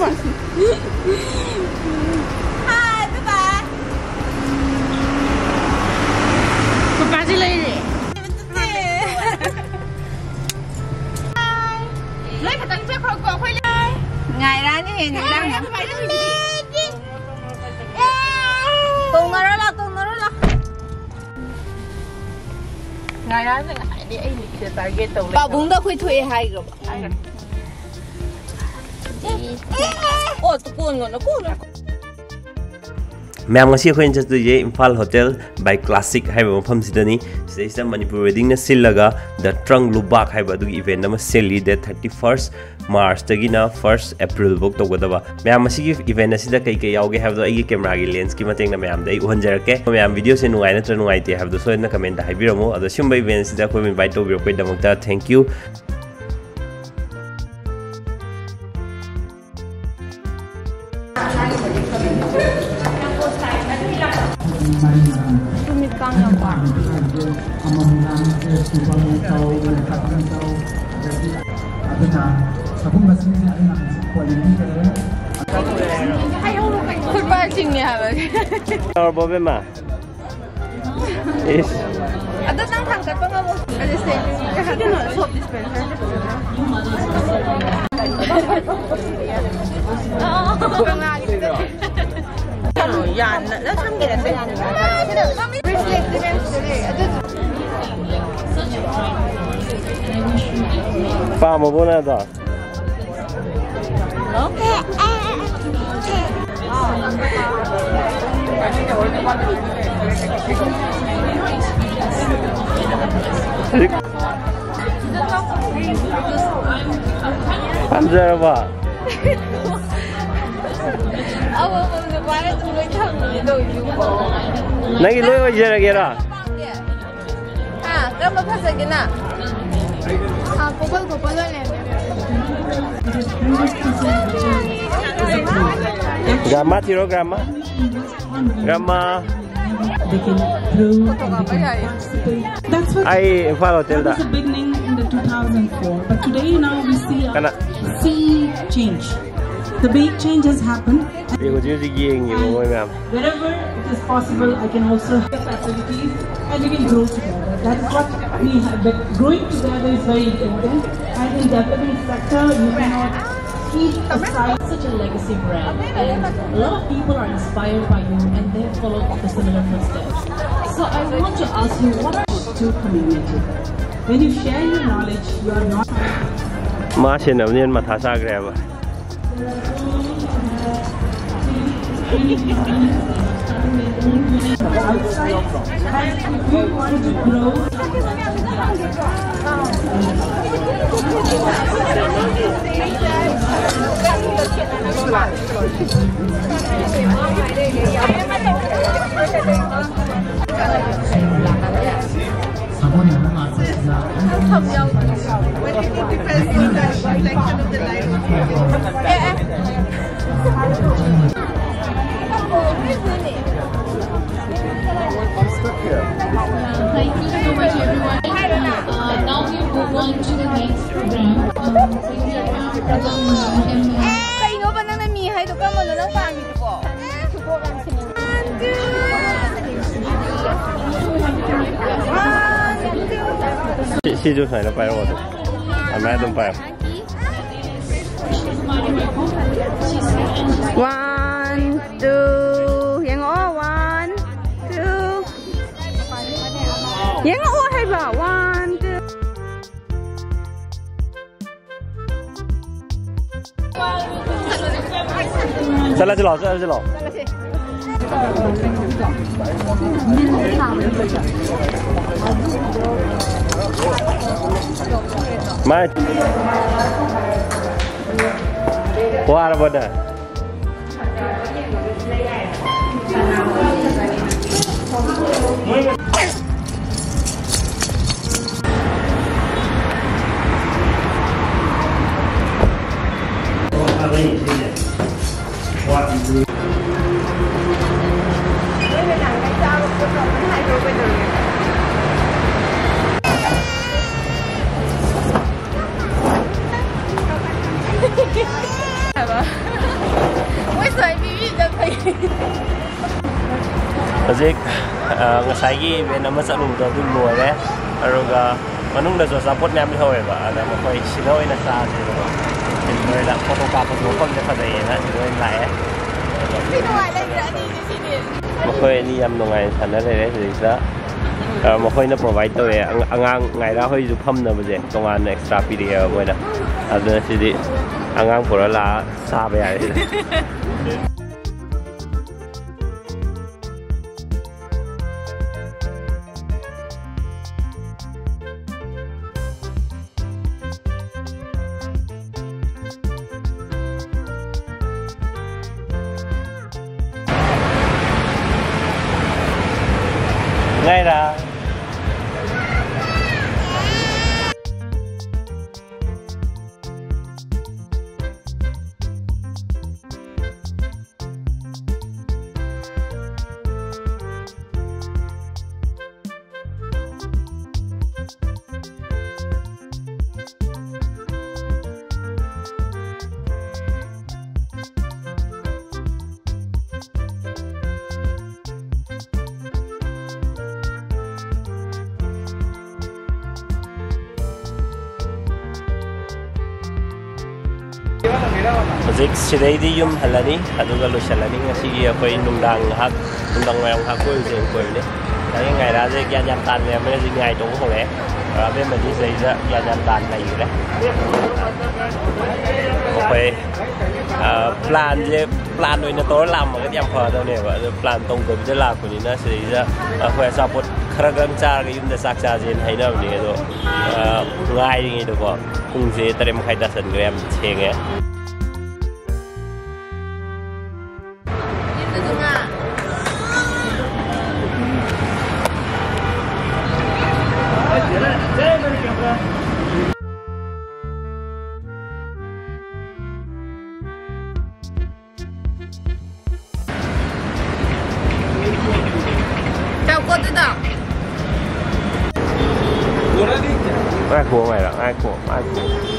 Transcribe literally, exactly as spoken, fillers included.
Hi, bye bye. Papa đi lấy đi. Hi. Lấy cái tấm chiếc khẩu cổ khoai đây. Ngày ra như hình đang nhắm phải đi. Tung nó đó là tung nó đó là. Ngày ra thì lại đi anh đi target tàu. Bà bún đâu khui thuê hai rồi. Ồ, tụi con nó con. Ma'am ngasi khoi just the Imphal Hotel by Classic hai ba pham sidani sida Manipur wedding na silaga the Trunk Lubaak hai ba du event na seli the thirty-first March tagina first April book to godaba ma'am masi gi event na sida kai kai yauge have do ai camera gi lens ki mateng na ma'am dai uhan jarake ma'am video se nungai na tra nungai te have do so na comment da haibiramo ado shumba event sida khoi invite to bi koi damokta thank you. Tumit kang yang pa. Football team ni haba. Or bobe ma. Is. Ada nang thang kat pa mo. Ada say. Kasi no soap dispenser. Oh, yan, na tham gia sẽ. Pa mo bona da. Panjara ba. Aku mau balik tu lagi thằng gì đâu chịu bỏ. Nãy lối bây giờ kìa đó. À, cái mà phát sinh cái nào? À, cô bác cô bác lên. Gamma tiro gamma. Gamma. I Imphal Hotel da. That was the beginning in the two thousand four, but today now we see a sea change. The big change has happened. Wherever it is possible, I can also have facilities and we can grow together. That is what we have. But growing together is very important. And in developing sector, you cannot keep aside such a legacy brand. And a lot of people are inspired by you and they have followed the similar footsteps. So I want to ask you, what are you to community? When you share your knowledge, you are not. Mashin of Nian Matasa Grava. You want to grow. Thank you so much, everyone. Uh, now we move on to the next program. Um, so we have program Yengba. Kayo ba nang namihay to ka mo na ng family ko? She just had a fire water. I'm at the fire. One, two, yang o, one, two. Yang o hay ba? One, two. Salah je lo, salah je lo. Mai. Wah, apa dah? 水比比就可以。 Hojik ngasai event ama salum do du loire aruga manung da so support nyam howe ba ada mo koi sinoi na sa se ba in moi la photo pa photo kom de fa dai na sinoi lai eh sinoi lai ra ni ni sini mo koi ni yam no ngai than na le le sa mo koi na provide to e angang ngai ra hoi ju pham na ba je tongan extra period moi na aduna sidi angang pura la sa ba ya ngay ra Hojik sidai di yum halani aduga lo shalani ngasi gi akoi nungdang hak nungdang mayam hak koi je koi ne ai ngai ra je kya jam tan ne me ji ngai tong ho le ra be ma ji sai ja kya jam tan nai le akoi plan je plan noi na to lam ma ga yam pha do ne ba plan tong ko bi la ko ni na sai ja akoi support khara gang cha ga yum da sak cha je hai na ni do ngai ni do ko kung je tarem khai da san gram cheng e ai khổ mày là ai khổ ai khổ